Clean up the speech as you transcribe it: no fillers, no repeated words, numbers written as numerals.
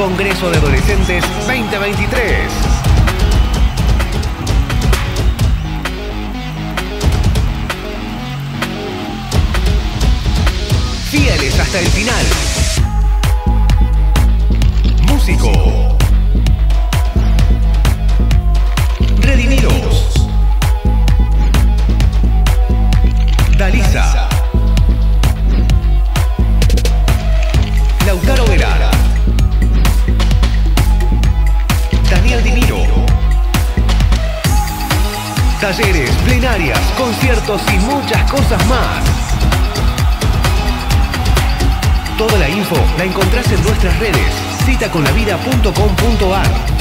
Congreso de Adolescentes 2023. Fieles hasta el final. Músico. Redimidos. Dalisa. Lautaro Vera. Daniel Dimiro. Talleres, plenarias, conciertos y muchas cosas más. Toda la info la encontrás en nuestras redes citaconlavida.com.ar.